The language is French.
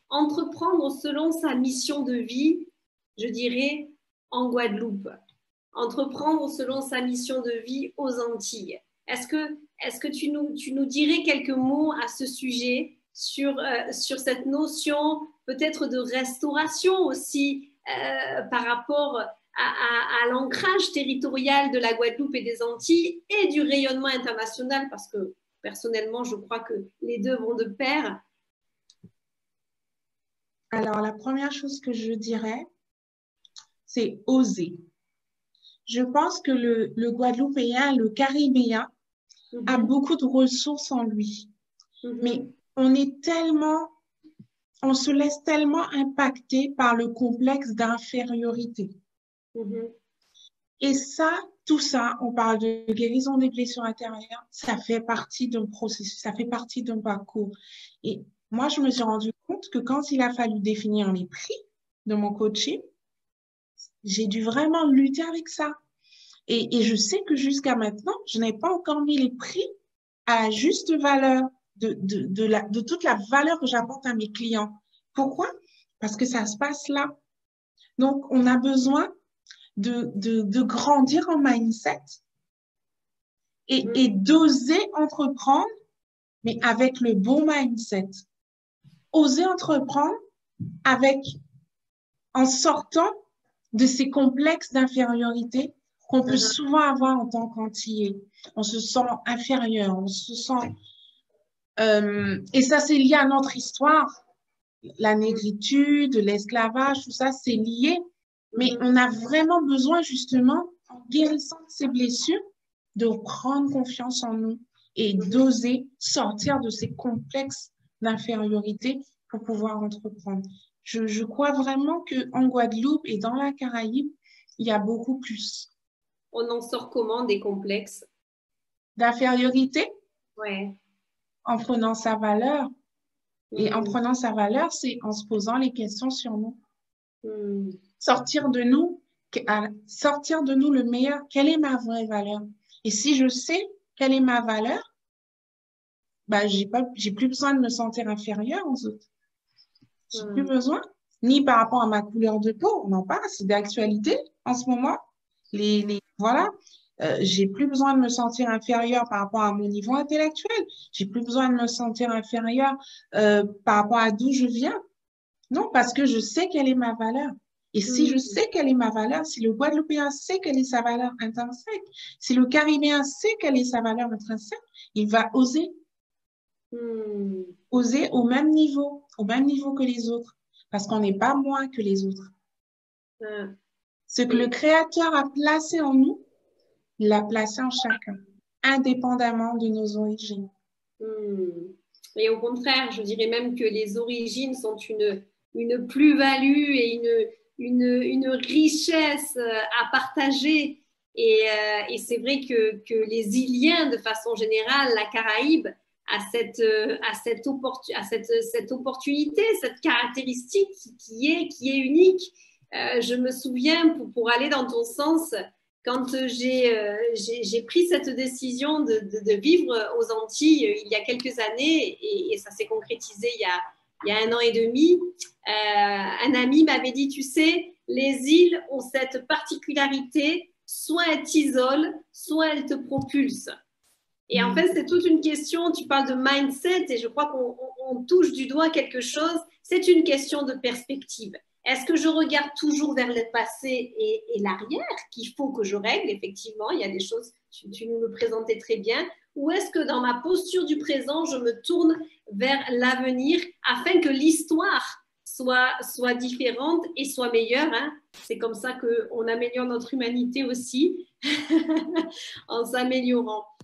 entreprendre selon sa mission de vie, je dirais, en Guadeloupe. Entreprendre selon sa mission de vie aux Antilles. Est-ce que tu nous dirais quelques mots à ce sujet sur cette notion peut-être de restauration aussi par rapport à l'ancrage territorial de la Guadeloupe et des Antilles et du rayonnement international, parce que personnellement, je crois que les deux vont de pair. Alors, la première chose que je dirais, c'est oser. Je pense que le Guadeloupéen, le Caribéen, a beaucoup de ressources en lui. Mais on se laisse tellement impacter par le complexe d'infériorité. Et ça, tout ça, on parle de guérison des blessures intérieures, ça fait partie d'un processus, ça fait partie d'un parcours. Et moi, je me suis rendu compte que quand il a fallu définir les prix de mon coaching, j'ai dû vraiment lutter avec ça. Et je sais que jusqu'à maintenant, je n'ai pas encore mis les prix à la juste valeur de toute la valeur que j'apporte à mes clients. Pourquoi? Parce que ça se passe là. Donc, on a besoin de grandir en mindset et d'oser entreprendre, mais avec le bon mindset. Oser entreprendre en sortant de ces complexes d'infériorité qu'on peut souvent avoir en tant qu'Antillais. On se sent inférieur, on se sent... et ça, c'est lié à notre histoire. La négritude, l'esclavage, tout ça, c'est lié. Mais on a vraiment besoin, justement, en guérissant de ces blessures, de prendre confiance en nous et d'oser sortir de ces complexes d'infériorité pour pouvoir entreprendre. Je crois vraiment qu'en Guadeloupe et dans la Caraïbe, il y a beaucoup plus. On en sort comment des complexes? D'infériorité? Ouais. En prenant sa valeur. Et en prenant sa valeur, c'est en se posant les questions sur nous. Sortir de nous le meilleur. Quelle est ma vraie valeur? Et si je sais quelle est ma valeur, bah, j'ai plus besoin de me sentir inférieure aux autres. J'ai plus besoin, ni par rapport à ma couleur de peau, on en parle, c'est d'actualité en ce moment. Voilà. J'ai plus besoin de me sentir inférieure par rapport à mon niveau intellectuel. J'ai plus besoin de me sentir inférieure par rapport à d'où je viens. Non, parce que je sais quelle est ma valeur. Et si je sais quelle est ma valeur, si le Guadeloupéen sait quelle est sa valeur intrinsèque, si le Caribéen sait quelle est sa valeur intrinsèque, il va oser. Oser au même niveau que les autres. Parce qu'on n'est pas moins que les autres. Ce que le Créateur a placé en nous, il l'a placé en chacun, indépendamment de nos origines. Et au contraire, je dirais même que les origines sont une plus-value et une richesse à partager. Et c'est vrai que les Iliens, de façon générale, la Caraïbe, a cette opportunité, cette caractéristique qui est unique. Je me souviens, pour aller dans ton sens, quand j'ai pris cette décision de vivre aux Antilles il y a quelques années, et ça s'est concrétisé il y a 1 an et demi, un ami m'avait dit, tu sais, les îles ont cette particularité, soit elles t'isolent, soit elles te propulsent. Et en fait, c'est toute une question, tu parles de mindset, et je crois qu'on touche du doigt quelque chose, c'est une question de perspective. Est-ce que je regarde toujours vers le passé et l'arrière, qu'il faut que je règle? Effectivement, il y a des choses, tu nous le présentais très bien. Ou est-ce que dans ma posture du présent, je me tourne vers l'avenir afin que l'histoire soit différente et soit meilleure, hein? C'est comme ça qu'on améliore notre humanité aussi, en s'améliorant.